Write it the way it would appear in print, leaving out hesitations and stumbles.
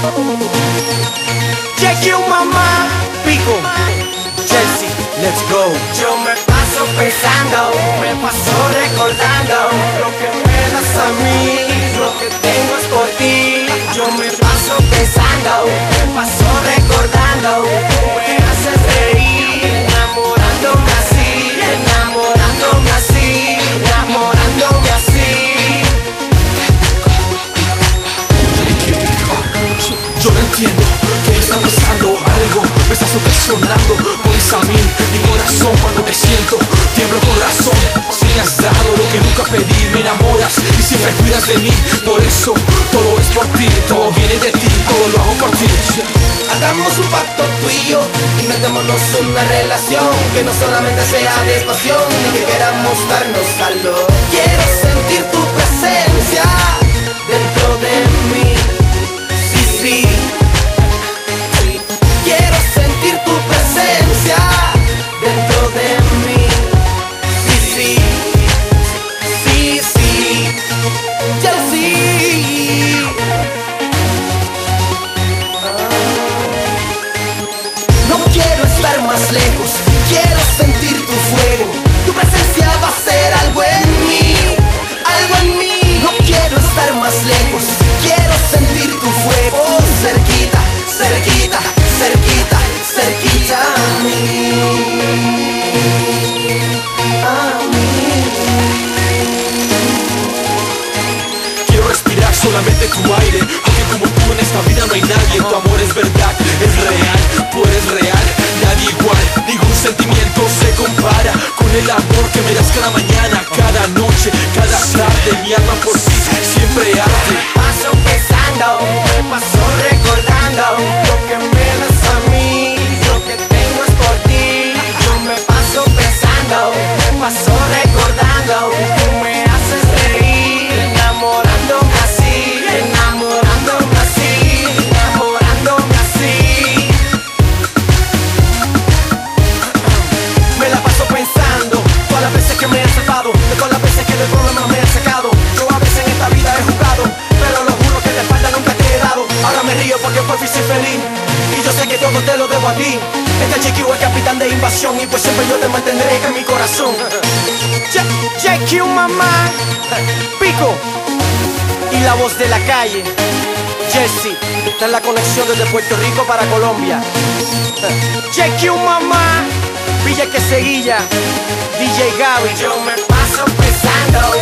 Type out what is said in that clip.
JQ mamá, Pico, Chelsea, let's go. Yo me paso pensando, me paso recordando lo que me das a mí, lo que tengo es por ti. Yo me paso pensando, me paso recordando, me haces reír, enamorándome así, enamorándome así, enamorándome así. Yo no entiendo qué está pasando, algo me está succionando. Pones a mí mi corazón cuando te siento, tiemblo corazón. Si me has dado lo que nunca pedí, me enamoras y siempre cuidas de mí. Por eso todo es por ti, todo viene de ti, todo lo hago por ti. Hagamos un pacto tú y yo, inventémonos una relación que no solamente sea de pasión, ni que queramos darnos calor. Quiero sentir tu presencia dentro de mí. Sí, quiero sentir tu presencia dentro de mí. Sí, ya sí. No quiero estar más lejos, quiero sentir tu fuego. Tu presencia va a ser algo en mí, algo en mí. No quiero estar más lejos, quiero sentir tu fuego cerquita, cerquita, cerquita, cerquita a mí, a mí. Quiero respirar solamente tu aire, porque como tú en esta vida no hay nadie. Tu amor es verdad, es real, tú eres real, nadie igual. Ningún sentimiento se compara con el amor que me das cada mañana, cada noche, cada tarde. Mi alma por ti siempre arde. Paso pensando, me paso recordando lo que me das a mí, lo que tengo es por ti. Yo me paso pensando, me paso recordando, tú me haces reír, enamorándome así, enamorándome así, enamorándome así. Me la paso pensando, todas las veces que me he salvado, de todas las veces que de problemas me he sacado. Yo a veces en esta vida he jugado, pero lo juro que de espalda nunca te he dado. Ahora me río porque por fin soy feliz, y yo sé que todo te lo debo a ti. Este JQ es capitán de invasión, y pues siempre yo te mantendré en mi corazón. JQ mamá, Pico y la voz de la calle, Jesse. Esta es la conexión desde Puerto Rico para Colombia. JQ mamá, Villa Queseguilla, DJ Gaby. Yo me paso pensando,